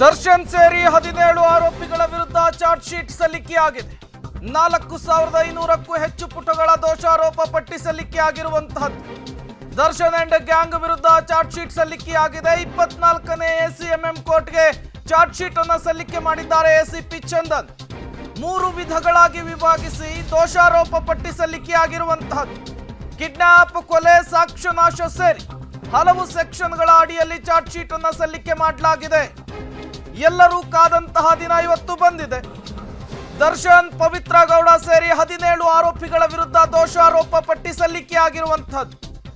ದರ್ಶನ್ ಸೇರಿ 17 ಆರೋಪಿಗಳ ವಿರುದ್ಧ ಚಾರ್ಜ್ ಶೀಟ್ ಸಲ್ಲಿಕೆಯಾಗಿದೆ. 4500ಕ್ಕೂ ಹೆಚ್ಚು ಪುಟಗಳ ದೋಷಾರೋಪ ಪಟ್ಟಿ ಸಲ್ಲಿಕೆಯಾಗಿರುವಂತಹದ್ದು. ದರ್ಶನ್ ಅಂಡ್ ಗ್ಯಾಂಗ್ ವಿರುದ್ಧ ಚಾರ್ಜ್ ಶೀಟ್ ಸಲ್ಲಿಕೆಯಾಗಿದೆ. 24ನೇ ಎಸಿಎಂಎಂ ಕೋರ್ಟ್ಗೆ ಚಾರ್ಜ್ ಶೀಟ್ ಅನ್ನು ಸಲ್ಲಿಕೆ ಮಾಡಿದ್ದಾರೆ ಎಸಿಪಿ ಚಂದನ್. 3 ವಿಧಗಳಾಗಿ ವಿಭಾಗಿಸಿ ದೋಷಾರೋಪ ಪಟ್ಟಿ ಸಲ್ಲಿಕೆಯಾಗಿರುವಂತಹದ್ದು. ಕಿಡ್ನಾಪ್, ಕೊಲೆ, ಸಾಕ್ಷ್ಯನಾಶ ಸೇರಿ ಹಲವು ಸೆಕ್ಷನ್ಗಳ ಅಡಿಯಲ್ಲಿ ಚಾರ್ಜ್ ಶೀಟ್ ಅನ್ನು ಸಲ್ಲಿಕೆ ಮಾಡಲಾಗಿದೆ. ಎಲ್ಲರೂ ಕಾದಂತಹ ದಿನ ಇವತ್ತು ಬಂದಿದೆ. ದರ್ಶನ್, ಪವಿತ್ರ ಗೌಡ ಸೇರಿ 17 ಆರೋಪಿಗಳ ವಿರುದ್ಧ ದೋಷಾರೋಪ ಪಟ್ಟಿ ಸಲ್ಲಿಕೆಯಾಗಿರುವಂತಹದ್ದು.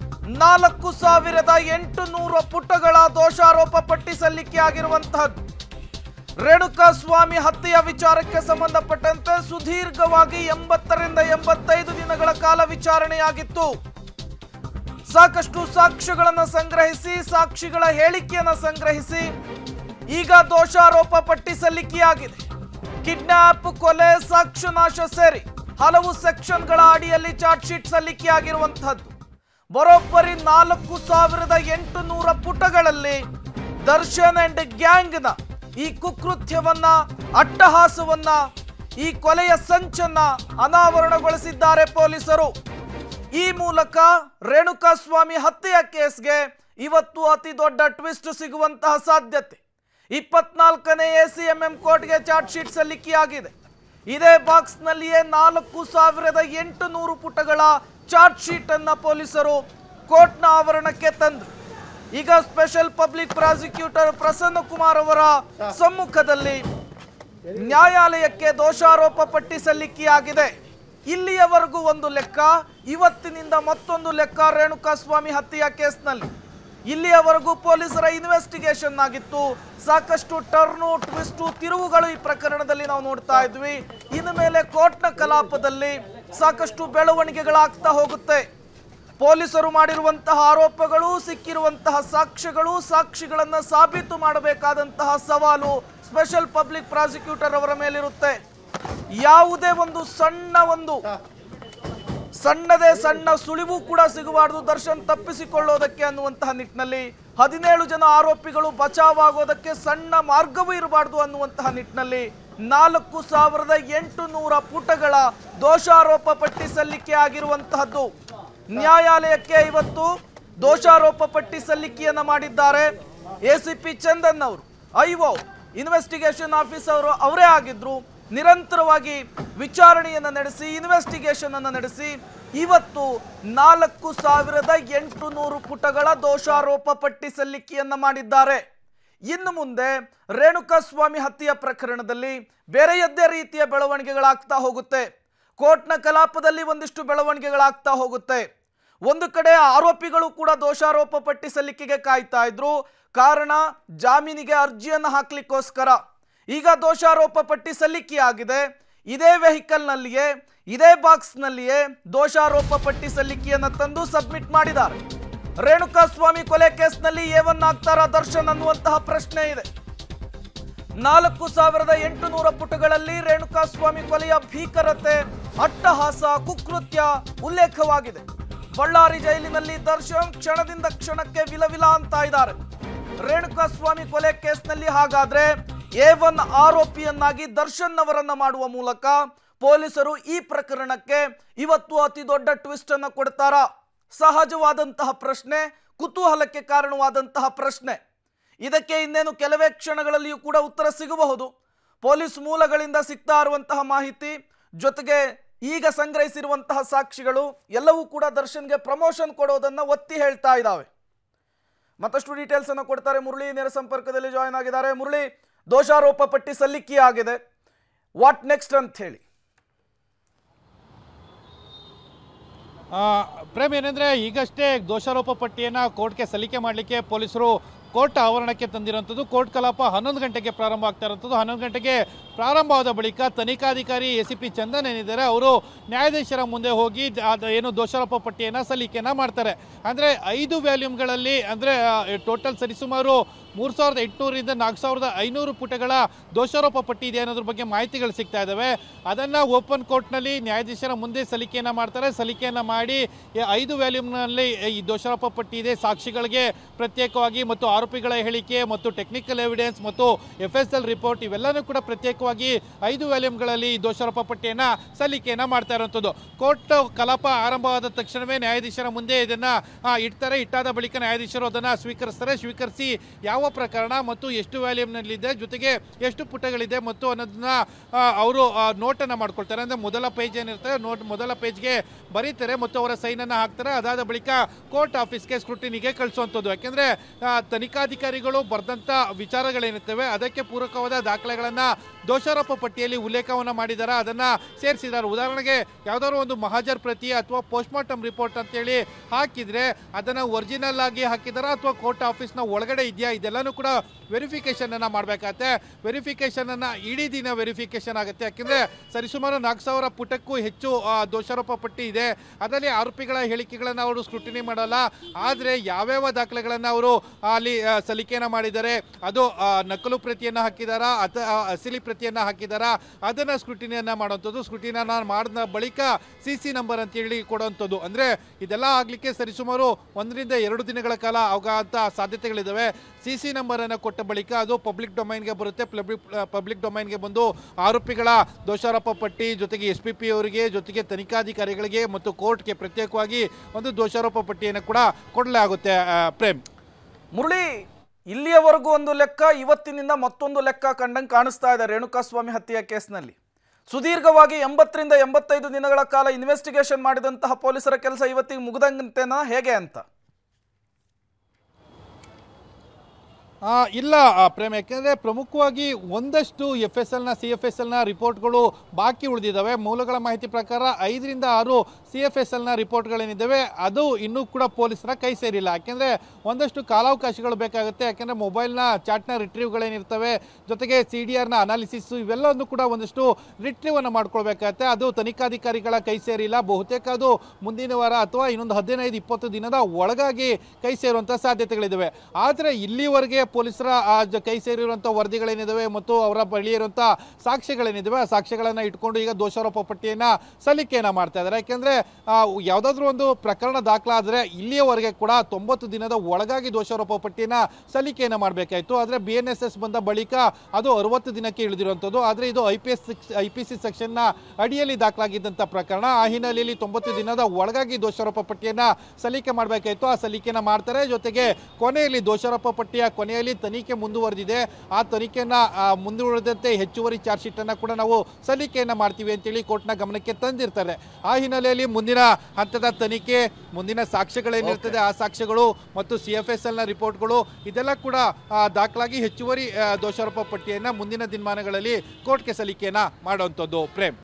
4800 ಪುಟಗಳ ದೋಷಾರೋಪ ಪಟ್ಟಿ ಸಲ್ಲಿಕೆಯಾಗಿರುವಂತಹದ್ದು. ರೇಣುಕಾ ಸ್ವಾಮಿ ಹತ್ಯೆಯ ವಿಚಾರಕ್ಕೆ ಸಂಬಂಧಪಟ್ಟಂತೆ ಸುದೀರ್ಘವಾಗಿ 80 ರಿಂದ 85 ದಿನಗಳ ಕಾಲ ವಿಚಾರಣೆಯಾಗಿತ್ತು. ಸಾಕಷ್ಟು ಸಾಕ್ಷ್ಯಗಳನ್ನು ಸಂಗ್ರಹಿಸಿ, ಸಾಕ್ಷಿಗಳ ಹೇಳಿಕೆಯನ್ನು ಸಂಗ್ರಹಿಸಿ ಈಗ ದೋಷಾರೋಪ ಪಟ್ಟಿ ಸಲ್ಲಿಕೆಯಾಗಿದೆ. ಕಿಡ್ನಾಪ್, ಕೊಲೆ, ಸಾಕ್ಷ್ಯನಾಶ ಸೇರಿ ಹಲವು ಸೆಕ್ಷನ್ಗಳ ಅಡಿಯಲ್ಲಿ ಚಾರ್ಜ್ ಶೀಟ್ ಸಲ್ಲಿಕೆಯಾಗಿರುವಂತಹದ್ದು. ಬರೋಬ್ಬರಿ 4800 ಪುಟಗಳಲ್ಲಿ ದರ್ಶನ್ ಅಂಡ್ ಗ್ಯಾಂಗ್ನ ಈ ಕುಕೃತ್ಯವನ್ನ, ಅಟ್ಟಹಾಸವನ್ನ, ಈ ಕೊಲೆಯ ಸಂಚನ್ನ ಅನಾವರಣಗೊಳಿಸಿದ್ದಾರೆ ಪೊಲೀಸರು. ಈ ಮೂಲಕ ರೇಣುಕಾ ಸ್ವಾಮಿ ಹತ್ಯೆಯ ಕೇಸ್ಗೆ ಇವತ್ತು ಅತಿ ದೊಡ್ಡ ಟ್ವಿಸ್ಟ್ ಸಿಗುವಂತಹ ಸಾಧ್ಯತೆ. 24ನೇ ಎಸಿಎಂಎಂ ಕೋರ್ಟ್ಗೆ ಚಾರ್ಜ್ ಶೀಟ್ ಸಲ್ಲಿಕೆಯಾಗಿದೆ. ಇದೇ ಬಾಕ್ಸ್ನಲ್ಲಿಯೇ 4800 ಪುಟಗಳ ಚಾರ್ಜ್ ಶೀಟ್ ಅನ್ನ ಪೊಲೀಸರು ಕೋರ್ಟ್ನ ಆವರಣಕ್ಕೆ ತಂದರು. ಈಗ special public prosecutor Prasanna Kumar ಅವರ ಸಮ್ಮುಖದಲ್ಲಿ ನ್ಯಾಯಾಲಯಕ್ಕೆ ದೋಷಾರೋಪ ಪಟ್ಟಿ ಸಲ್ಲಿಕೆಯಾಗಿದೆ. ಇಲ್ಲಿಯವರೆಗೂ ಒಂದು ಲೆಕ್ಕ, ಇವತ್ತಿನಿಂದ ಮತ್ತೊಂದು ಲೆಕ್ಕ ರೇಣುಕಾ ಸ್ವಾಮಿ ಹತ್ಯೆಯ ಕೇಸ್ನಲ್ಲಿ. ಇಲ್ಲಿಯವರೆಗೂ ಪೊಲೀಸರ ಇನ್ವೆಸ್ಟಿಗೇಷನ್ ಆಗಿತ್ತು. ಸಾಕಷ್ಟು ಟರ್ನು, ಟ್ವಿಸ್ಟು, ತಿರುವುಗಳು ಈ ಪ್ರಕರಣದಲ್ಲಿ ನಾವು ನೋಡ್ತಾ ಇದ್ವಿ. ಇನ್ನು ಮೇಲೆ ಕೋರ್ಟ್ನ ಕಲಾಪದಲ್ಲಿ ಸಾಕಷ್ಟು ಬೆಳವಣಿಗೆಗಳಾಗ್ತಾ ಹೋಗುತ್ತೆ. ಪೊಲೀಸರು ಮಾಡಿರುವಂತಹ ಆರೋಪಗಳು, ಸಿಕ್ಕಿರುವಂತಹ ಸಾಕ್ಷ್ಯಗಳು, ಸಾಕ್ಷಿಗಳನ್ನು ಸಾಬೀತು ಮಾಡಬೇಕಾದಂತಹ ಸವಾಲು ಸ್ಪೆಷಲ್ ಪಬ್ಲಿಕ್ ಪ್ರಾಸಿಕ್ಯೂಟರ್ ಅವರ ಮೇಲಿರುತ್ತೆ. ಯಾವುದೇ ಒಂದು ಸಣ್ಣದೇ ಸಣ್ಣ ಸುಳಿವು ಕೂಡ ಸಿಗಬಾರದು ದರ್ಶನ್ ತಪ್ಪಿಸಿಕೊಳ್ಳೋದಕ್ಕೆ ಅನ್ನುವಂತಹ ನಿಟ್ಟಿನಲ್ಲಿ, 17 ಜನ ಆರೋಪಿಗಳು ಬಚಾವಾಗೋದಕ್ಕೆ ಸಣ್ಣ ಮಾರ್ಗವೂ ಇರಬಾರ್ದು ಅನ್ನುವಂತಹ ನಿಟ್ಟಿನಲ್ಲಿ 4800 ಪುಟಗಳ ದೋಷಾರೋಪ ಪಟ್ಟಿ ಸಲ್ಲಿಕೆ ಆಗಿರುವಂತಹದ್ದು. ನ್ಯಾಯಾಲಯಕ್ಕೆ ಇವತ್ತು ದೋಷಾರೋಪ ಪಟ್ಟಿ ಸಲ್ಲಿಕೆಯನ್ನ ಮಾಡಿದ್ದಾರೆ ಎಸಿಪಿ ಚಂದನ್ ಅವರು. ಐಒ ಇನ್ವೆಸ್ಟಿಗೇಷನ್ ಆಫೀಸರ್ ಅವರೇ ಆಗಿದ್ರು. ನಿರಂತರವಾಗಿ ವಿಚಾರಣೆಯನ್ನು ನಡೆಸಿ, ಇನ್ವೆಸ್ಟಿಗೇಷನ್ ಅನ್ನು ನಡೆಸಿ ಇವತ್ತು 4800 ಪುಟಗಳ ದೋಷಾರೋಪ ಪಟ್ಟಿ ಸಲ್ಲಿಕೆಯನ್ನ ಮಾಡಿದ್ದಾರೆ. ಇನ್ನು ಮುಂದೆ ರೇಣುಕಾ ಸ್ವಾಮಿ ಹತ್ಯೆಯ ಪ್ರಕರಣದಲ್ಲಿ ಬೇರೆಯದ್ದೇ ರೀತಿಯ ಬೆಳವಣಿಗೆಗಳಾಗ್ತಾ ಹೋಗುತ್ತೆ. ಕೋರ್ಟ್ನ ಕಲಾಪದಲ್ಲಿ ಒಂದಿಷ್ಟು ಬೆಳವಣಿಗೆಗಳಾಗ್ತಾ ಹೋಗುತ್ತೆ. ಒಂದು ಕಡೆ ಆರೋಪಿಗಳು ಕೂಡ ದೋಷಾರೋಪ ಪಟ್ಟಿ ಸಲ್ಲಿಕೆಗೆ ಕಾಯ್ತಾ ಇದ್ರು. ಕಾರಣ, ಜಾಮೀನಿಗೆ ಅರ್ಜಿಯನ್ನು ಹಾಕ್ಲಿಕ್ಕೋಸ್ಕರ. ಈಗ ದೋಷಾರೋಪ ಪಟ್ಟಿ ಸಲ್ಲಿಕೆಯಾಗಿದೆ. ಇದೇ ವೆಹಿಕಲ್ನಲ್ಲಿಯೇ, ಇದೇ ಬಾಕ್ಸ್ನಲ್ಲಿಯೇ ದೋಷಾರೋಪ ಪಟ್ಟಿ ಸಲ್ಲಿಕೆಯನ್ನು ತಂದು ಸಬ್ಮಿಟ್ ಮಾಡಿದ್ದಾರೆ. ರೇಣುಕಾ ಸ್ವಾಮಿ ಕೊಲೆ ಕೇಸ್ನಲ್ಲಿ ಏವನ್ನಾಗ್ತಾರ ದರ್ಶನ್ ಅನ್ನುವಂತಹ ಪ್ರಶ್ನೆ ಇದೆ. 4800 ಪುಟಗಳಲ್ಲಿ ರೇಣುಕಾ ಸ್ವಾಮಿ ಕೊಲೆಯ ಭೀಕರತೆ, ಅಟ್ಟಹಾಸ, ಕುಕೃತ್ಯ ಉಲ್ಲೇಖವಾಗಿದೆ. ಬಳ್ಳಾರಿ ಜೈಲಿನಲ್ಲಿ ದರ್ಶನ್ ಕ್ಷಣದಿಂದ ಕ್ಷಣಕ್ಕೆ ವಿಲವಿಲ ಅಂತ ಇದ್ದಾರೆ. ರೇಣುಕಾ ಸ್ವಾಮಿ ಕೊಲೆ ಕೇಸ್ನಲ್ಲಿ ಹಾಗಾದ್ರೆ A1 ಆರೋಪಿಯನ್ನಾಗಿ ದರ್ಶನ್ ಅವರನ್ನ ಮಾಡುವ ಮೂಲಕ ಪೊಲೀಸರು ಈ ಪ್ರಕರಣಕ್ಕೆ ಇವತ್ತು ಅತಿ ದೊಡ್ಡ ಟ್ವಿಸ್ಟ್ ಅನ್ನು ಕೊಡ್ತಾರಾ? ಸಹಜವಾದಂತಹ ಪ್ರಶ್ನೆ, ಕುತೂಹಲಕ್ಕೆ ಕಾರಣವಾದಂತಹ ಪ್ರಶ್ನೆ. ಇದಕ್ಕೆ ಇನ್ನೇನು ಕೆಲವೇ ಕ್ಷಣಗಳಲ್ಲಿಯೂ ಕೂಡ ಉತ್ತರ ಸಿಗಬಹುದು. ಪೊಲೀಸ್ ಮೂಲಗಳಿಂದ ಸಿಗ್ತಾ ಇರುವಂತಹ ಮಾಹಿತಿ ಜೊತೆಗೆ ಈಗ ಸಂಗ್ರಹಿಸಿರುವಂತಹ ಸಾಕ್ಷಿಗಳು ಎಲ್ಲವೂ ಕೂಡ ದರ್ಶನ್ಗೆ ಪ್ರಮೋಷನ್ ಕೊಡೋದನ್ನ ಒತ್ತಿ ಹೇಳ್ತಾ ಇದ್ದಾವೆ. ಮತ್ತಷ್ಟು ಡೀಟೇಲ್ಸ್ ಅನ್ನು ಕೊಡ್ತಾರೆ ಮುರಳಿ, ನೇರ ಸಂಪರ್ಕದಲ್ಲಿ ಜಾಯಿನ್ ಆಗಿದ್ದಾರೆ. ಮುರಳಿ, ದೋಷಾರೋಪ ಪಟ್ಟಿ ಸಲ್ಲಿಕೆ ಆಗಿದೆ, ವಾಟ್ ನೆಕ್ಸ್ಟ್ ಅಂತ ಹೇಳಿ. ಪ್ರೇಮ್, ಏನಂದ್ರೆ ಈಗಷ್ಟೇ ದೋಷಾರೋಪ ಪಟ್ಟಿಯನ್ನು ಕೋರ್ಟ್ಗೆ ಸಲ್ಲಿಕೆ ಮಾಡಲಿಕ್ಕೆ ಪೊಲೀಸರು ಕೋರ್ಟ್ ಆವರಣಕ್ಕೆ ತಂದಿರೋಂಥದ್ದು. ಕೋರ್ಟ್ ಕಲಾಪ 11 ಗಂಟೆಗೆ ಪ್ರಾರಂಭ ಆಗ್ತಾ ಇರೋಂಥದ್ದು. 11 ಗಂಟೆಗೆ ಪ್ರಾರಂಭವಾದ ಬಳಿಕ ತನಿಖಾಧಿಕಾರಿ ACP ಚಂದನ್ ಏನಿದ್ದಾರೆ ಅವರು ನ್ಯಾಯಾಧೀಶರ ಮುಂದೆ ಹೋಗಿ ಏನು ದೋಷಾರೋಪ ಪಟ್ಟಿಯನ್ನು ಸಲ್ಲಿಕೆಯನ್ನು ಮಾಡ್ತಾರೆ. ಅಂದರೆ 5 ವ್ಯಾಲ್ಯೂಮ್ಗಳಲ್ಲಿ ಅಂದರೆ ಟೋಟಲ್ ಸರಿಸುಮಾರು 3800ರಿಂದ 4500 ಪುಟಗಳ ದೋಷಾರೋಪ ಪಟ್ಟಿ ಇದೆ ಅನ್ನೋದ್ರ ಬಗ್ಗೆ ಮಾಹಿತಿಗಳು ಸಿಗ್ತಾ ಇದ್ದಾವೆ. ಅದನ್ನು ಓಪನ್ ಕೋರ್ಟ್ನಲ್ಲಿ ನ್ಯಾಯಾಧೀಶರ ಮುಂದೆ ಸಲ್ಲಿಕೆಯನ್ನು ಮಾಡ್ತಾರೆ. ಸಲ್ಲಿಕೆಯನ್ನು ಮಾಡಿ 5 ವ್ಯಾಲ್ಯೂಮ್ನಲ್ಲಿ ಈ ದೋಷಾರೋಪ ಪಟ್ಟಿ ಇದೆ, ಸಾಕ್ಷಿಗಳಿಗೆ ಪ್ರತ್ಯೇಕವಾಗಿ ಮತ್ತು ಆರೋಪಿಗಳ ಹೇಳಿಕೆ ಮತ್ತು ಟೆಕ್ನಿಕಲ್ ಎವಿಡೆನ್ಸ್ ಮತ್ತು FSL ರಿಪೋರ್ಟ್ ಇವೆಲ್ಲನೂ ಕೂಡ ಪ್ರತ್ಯೇಕವಾಗಿ 5 ವ್ಯಾಲ್ಯೂಮ್ಗಳಲ್ಲಿ ಈ ದೋಷಾರೋಪ ಪಟ್ಟಿಯನ್ನು ಸಲ್ಲಿಕೆಯನ್ನು ಮಾಡ್ತಾ ಇರುವಂಥದ್ದು. ಕೋರ್ಟ್ ಕಲಾಪ ಆರಂಭವಾದ ತಕ್ಷಣವೇ ನ್ಯಾಯಾಧೀಶರ ಮುಂದೆ ಇದನ್ನು ಇಡ್ತಾರೆ. ಇಟ್ಟಾದ ಬಳಿಕ ನ್ಯಾಯಾಧೀಶರು ಅದನ್ನು ಸ್ವೀಕರಿಸಿ ಯಾವ ಪ್ರಕರಣ ಮತ್ತು ಎಷ್ಟು ವ್ಯಾಲ್ಯೂಮ್ನಲ್ಲಿದೆ, ಜೊತೆಗೆ ಎಷ್ಟು ಪುಟಗಳಿದೆ ಮತ್ತು ಅನ್ನೋದನ್ನ ಅವರು ನೋಟನ್ನು ಮಾಡ್ಕೊಳ್ತಾರೆ. ಅಂದರೆ ಮೊದಲ ಪೇಜ್ ಏನಿರ್ತದೆ ಮೊದಲ ಪೇಜ್ಗೆ ಬರೀತಾರೆ ಮತ್ತು ಅವರ ಸೈನನ್ನು ಹಾಕ್ತಾರೆ. ಅದಾದ ಬಳಿಕ ಕೋರ್ಟ್ ಆಫೀಸ್ಗೆ ಸ್ಕ್ರೂಟಿನಿಗೆ ಕಳಿಸುವಂಥದ್ದು. ಯಾಕೆಂದರೆ ತನಿಖಾಧಿಕಾರಿಗಳು ಬರೆದಂಥ ವಿಚಾರಗಳೇನಿರ್ತವೆ ಅದಕ್ಕೆ ಪೂರಕವಾದ ದಾಖಲೆಗಳನ್ನು ದೋಷಾರೋಪ ಪಟ್ಟಿಯಲ್ಲಿ ಉಲ್ಲೇಖವನ್ನು ಮಾಡಿದ್ದಾರೆ, ಅದನ್ನು ಸೇರಿಸಿದ್ದಾರೆ. ಉದಾಹರಣೆಗೆ ಯಾವುದಾದ್ರು ಒಂದು ಮಹಾಜರ್ ಪ್ರತಿ ಅಥವಾ ಪೋಸ್ಟ್ಮಾರ್ಟಮ್ ರಿಪೋರ್ಟ್ ಅಂತೇಳಿ ಹಾಕಿದರೆ ಅದನ್ನು ಒರಿಜಿನಲ್ ಆಗಿ ಹಾಕಿದಾರಾ ಅಥವಾ ಕೋರ್ಟ್ ಆಫೀಸ್ನ ಒಳಗಡೆ ಇದೆಯಾ, ಇದೆಲ್ಲನೂ ಕೂಡ ವೆರಿಫಿಕೇಷನನ್ನು ಮಾಡಬೇಕಾಗತ್ತೆ. ವೆರಿಫಿಕೇಷನನ್ನು ಇಡೀ ದಿನ ವೆರಿಫಿಕೇಷನ್ ಆಗುತ್ತೆ. ಯಾಕೆಂದರೆ ಸರಿಸುಮಾರು 4000 ಪುಟಕ್ಕೂ ಹೆಚ್ಚು ದೋಷಾರೋಪ ಪಟ್ಟಿ ಇದೆ. ಅದರಲ್ಲಿ ಆರೋಪಿಗಳ ಹೇಳಿಕೆಗಳನ್ನು ಅವರು ಸ್ಕ್ರೂಟಿನಿ ಮಾಡಲ್ಲ. ಆದರೆ ಯಾವ್ಯಾವ ದಾಖಲೆಗಳನ್ನು ಅವರು ಅಲ್ಲಿ ಸಲ್ಲಿಕೆಯನ್ನು ಮಾಡಿದ್ದಾರೆ, ಅದು ನಕಲು ಪ್ರತಿಯನ್ನು ಹಾಕಿದಾರಾ ಅಥವಾ ಅಸಲಿ ಪ್ರತಿಯನ್ನು ಹಾಕಿದಾರಾ, ಅದನ್ನು ಸ್ಕ್ರೂಟಿನಿಯನ್ನು ಮಾಡುವಂಥದ್ದು. ಸ್ಕ್ರೂಟಿನಿಯನ್ನು ಮಾಡಿದ ಬಳಿಕ CC ನಂಬರ್ ಅಂತೇಳಿ ಕೊಡುವಂಥದ್ದು. ಅಂದರೆ ಇದೆಲ್ಲ ಆಗಲಿಕ್ಕೆ ಸರಿಸುಮಾರು 1 ರಿಂದ 2 ದಿನಗಳ ಕಾಲ ಆಗುವಂಥ ಸಾಧ್ಯತೆಗಳಿದ್ದಾವೆ. CC ನಂಬರನ್ನು ಕೊಟ್ಟ ಬಳಿಕ ಅದು ಪಬ್ಲಿಕ್ ಡೊಮೈನ್ಗೆ ಬರುತ್ತೆ. ಪಬ್ಲಿಕ್ ಡೊಮೈನ್ಗೆ ಬಂದು ಆರೋಪಿಗಳ ದೋಷಾರೋಪ ಪಟ್ಟಿ ಜೊತೆಗೆ SPP ಅವರಿಗೆ, ಜೊತೆಗೆ ತನಿಖಾಧಿಕಾರಿಗಳಿಗೆ ಮತ್ತು ಕೋರ್ಟ್ಗೆ ಪ್ರತ್ಯೇಕವಾಗಿ ಒಂದು ದೋಷಾರೋಪ ಪಟ್ಟಿಯನ್ನು ಕೂಡ ಕೊಡಲಾಗುತ್ತೆ. ಪ್ರೇಮ್, ಮುರಳಿ, ಇಲ್ಲಿಯವರೆಗೂ ಒಂದು ಲೆಕ್ಕ, ಇವತ್ತಿನಿಂದ ಮತ್ತೊಂದು ಲೆಕ್ಕ ಕಂಡಂಗೆ ಕಾಣಿಸ್ತಾ ಇದೆ ರೇಣುಕಾಸ್ವಾಮಿ ಹತ್ಯೆಯ ಕೇಸ್ನಲ್ಲಿ. ಸುದೀರ್ಘವಾಗಿ 80 ರಿಂದ 85 ದಿನಗಳ ಕಾಲ ಇನ್ವೆಸ್ಟಿಗೇಷನ್ ಮಾಡಿದಂತಹ ಪೊಲೀಸರ ಕೆಲಸ ಇವತ್ತಿಗೆ ಮುಗಿದಂತೆನಾ ಹೇಗೆ ಅಂತ? ಇಲ್ಲ ಪ್ರೇಮ್, ಯಾಕೆಂದರೆ ಪ್ರಮುಖವಾಗಿ ಒಂದಷ್ಟು FSLನ CFSLನ ರಿಪೋರ್ಟ್ಗಳು ಬಾಕಿ ಉಳಿದಿದ್ದಾವೆ. ಮೂಲಗಳ ಮಾಹಿತಿ ಪ್ರಕಾರ 5 ರಿಂದ 6 CFSLನ ರಿಪೋರ್ಟ್ಗಳೇನಿದ್ದಾವೆ ಅದು ಇನ್ನೂ ಕೂಡ ಪೊಲೀಸರ ಕೈ ಸೇರಿಲ್ಲ. ಯಾಕೆಂದರೆ ಒಂದಷ್ಟು ಕಾಲಾವಕಾಶಗಳು ಬೇಕಾಗುತ್ತೆ. ಯಾಕೆಂದರೆ ಮೊಬೈಲ್ನ ಚಾಟ್ನ ರಿಟ್ರೀವ್ಗಳೇನಿರ್ತವೆ, ಜೊತೆಗೆ CDRನ ಅನಾಲಿಸಿಸ್ ಇವೆಲ್ಲವನ್ನು ಕೂಡ ಒಂದಷ್ಟು ರಿಟ್ರೀವನ್ನು ಮಾಡ್ಕೊಳ್ಬೇಕಾಗತ್ತೆ. ಅದು ತನಿಖಾಧಿಕಾರಿಗಳ ಕೈ ಸೇರಿಲ್ಲ. ಬಹುತೇಕ ಅದು ಮುಂದಿನ ವಾರ ಅಥವಾ ಇನ್ನೊಂದು 15-20 ದಿನದ ಒಳಗಾಗಿ ಕೈ ಸೇರುವಂಥ ಸಾಧ್ಯತೆಗಳಿದ್ದಾವೆ. ಆದರೆ ಇಲ್ಲಿವರೆಗೆ ಪೊಲೀಸರ ಕೈ ಸೇರಿರುವಂಥ ವರದಿಗಳೇನಿದ್ದಾವೆ ಮತ್ತು ಅವರ ಬಳಿ ಇರುವಂಥ ಸಾಕ್ಷ್ಯಗಳೇನಿದ್ದಾವೆ ಆ ಸಾಕ್ಷ್ಯಗಳನ್ನು ಇಟ್ಕೊಂಡು ಈಗ ದೋಷಾರೋಪ ಪಟ್ಟಿಯನ್ನು ಸಲ್ಲಿಕೆಯನ್ನು ಮಾಡ್ತಾ ಇದ್ದಾರೆ. ಯಾಕೆಂದರೆ ಯಾವುದಾದ್ರೂ ಒಂದು ಪ್ರಕರಣ ದಾಖಲಾದರೆ ಇಲ್ಲಿಯವರೆಗೆ ಕೂಡ 90 ದಿನದ ಒಳಗಾಗಿ ದೋಷಾರೋಪ ಪಟ್ಟಿಯನ್ನು ಸಲ್ಲಿಕೆಯನ್ನು ಮಾಡಬೇಕಾಯಿತು. ಆದರೆ BNSS ಬಂದ ಬಳಿಕ ಅದು 60 ದಿನಕ್ಕೆ ಇಳಿದಿರುವಂಥದ್ದು. ಆದರೆ ಇದು IPC ಸೆಕ್ಷನ್ನ ಅಡಿಯಲ್ಲಿ ದಾಖಲಾಗಿದ್ದಂಥ ಪ್ರಕರಣ. ಆ ಹಿನ್ನೆಲೆಯಲ್ಲಿ 90 ದಿನದ ಒಳಗಾಗಿ ದೋಷಾರೋಪ ಪಟ್ಟಿಯನ್ನು ಸಲ್ಲಿಕೆ ಮಾಡಬೇಕಾಯಿತು. ಆ ಸಲ್ಲಿಕೆಯನ್ನು ಮಾಡ್ತಾರೆ. ಜೊತೆಗೆ ಕೊನೆಯಲ್ಲಿ ದೋಷಾರೋಪ ಪಟ್ಟಿಯ ಕೊನೆಯಲ್ಲಿ ತನಿಖೆ ಮುಂದುವರೆದಿದೆ. ಆ ತನಿಖೆಯನ್ನು ಮುಂದುವರೆದಂತೆ ಹೆಚ್ಚುವರಿ ಚಾರ್ಜ್ ಶೀಟನ್ನು ಕೂಡ ನಾವು ಸಲ್ಲಿಕೆಯನ್ನು ಮಾಡ್ತೀವಿ ಅಂತೇಳಿ ಕೋರ್ಟ್ನ ಗಮನಕ್ಕೆ ತಂದಿರ್ತಾರೆ. ಆ ಹಿನ್ನೆಲೆಯಲ್ಲಿ ಮುಂದಿನ ಹಂತದ ತನಿಖೆ, ಮುಂದಿನ ಸಾಕ್ಷ್ಯಗಳೇನಿರ್ತದೆ ಆ ಸಾಕ್ಷ್ಯಗಳು ಮತ್ತು CFSLನ ರಿಪೋರ್ಟ್ಗಳು ಇದೆಲ್ಲ ಕೂಡ ದಾಖಲಾಗಿ ಹೆಚ್ಚುವರಿ ದೋಷಾರೋಪ ಪಟ್ಟಿಯನ್ನು ಮುಂದಿನ ದಿನಮಾನಗಳಲ್ಲಿ ಕೋರ್ಟ್ಗೆ ಸಲ್ಲಿಕೆಯನ್ನು ಮಾಡುವಂಥದ್ದು. ಪ್ರೇಮ್.